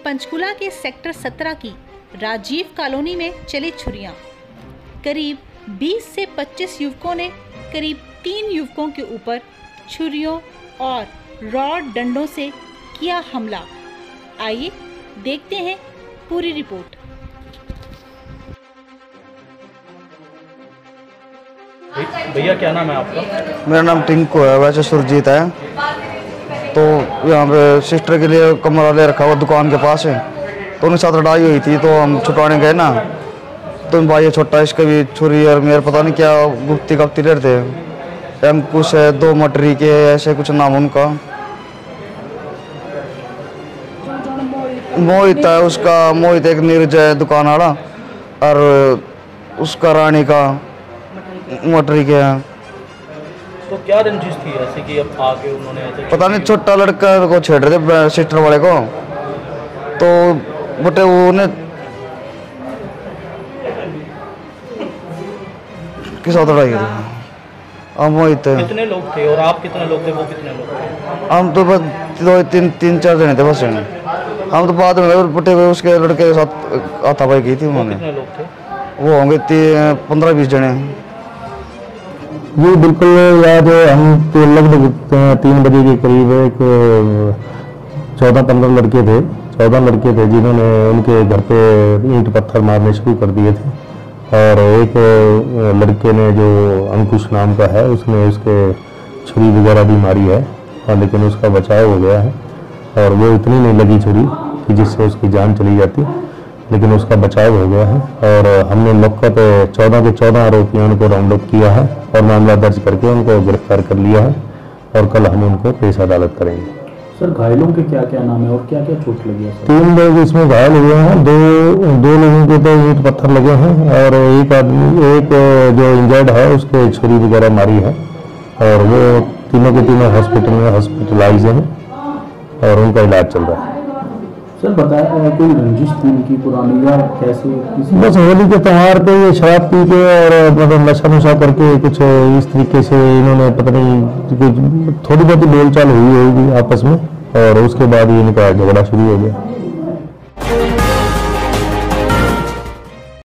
पंचकुला के सेक्टर 17 की राजीव कॉलोनी में चली छुरियां। करीब 20 से 25 युवकों ने करीब 3 युवकों के ऊपर छुरियों और रॉड डंडों से किया हमला। आइए देखते हैं पूरी रिपोर्ट। भैया क्या नाम है आपका? मेरा नाम टिंकू है, वैसे सुरजीत है। तो यहाँ पे सिस्टर के लिए कमरा ले रखा हुआ दुकान के पास है, तो उनके साथ लड़ाई हुई थी, तो हम छुटवाने गए ना। तो भाई छोटा इसके भी छुरी और मेरे पता नहीं क्या गुप्ती गप्ती ले रहे थे। कुछ है 2 मटरी के ऐसे कुछ नाम उनका। मोहित है उसका, मोहित एक नीरज है दुकान वाला, और उसका रानी का मटरी के है। तो क्या रंजिश थी ऐसे कि अब आके उन्होंने ऐसे पता नहीं छोटा लड़का को छेड़ रहे थे सिस्टर वाले को, तो बटे वो किस साथ लड़ाई की थी। हम मोहित कितने लोग थे और आप कितने लोग थे, वो कितने लोग थे? हम तो बस 2-3-4 जने थे बस। हम तो बाद में बटे हुए उसके लड़के के साथ हाथापाई की थी उन्होंने। कितने लोग थे? वो होंगे 15-20 जने। ये बिल्कुल याद है। हम तो लगभग 3 बजे के करीब एक 14-15 लड़के थे जिन्होंने उनके घर पे ईंट पत्थर मारने शुरू कर दिए थे। और एक लड़के ने जो अंकुश नाम का है, उसने उसके छुरी वगैरह भी मारी है, और लेकिन उसका बचाव हो गया है। और वो इतनी नहीं लगी छुरी कि जिससे उसकी जान चली जाती, लेकिन उसका बचाव हो गया है। और हमने मौके पे 14 के 14 आरोपियों को राउंड अप किया है और मामला दर्ज करके उनको गिरफ्तार कर लिया है, और कल हम उनको पेश अदालत करेंगे। सर घायलों के क्या क्या नाम है और क्या क्या चोट लगी है? 3 लोग इसमें घायल हुए हैं, दो लोगों के तो ईंट पत्थर लगे हैं, और एक जो इंजर्ड है उसके छुरी वगैरह मारी है, और वो तीनों के तीनों हॉस्पिटल में हॉस्पिटलाइज हैं और उनका इलाज चल रहा है। सर बताया कोई रंजिश थी इनकी पुरानी या कैसे? बस होली के त्यौहार पे ये शराब पी के और मतलब नशा करके कुछ इस तरीके से इन्होंने पता नहीं कुछ थोड़ी बहुत बोलचाल हुई होगी आपस में, और उसके बाद ही इनका झगड़ा शुरू हो गया।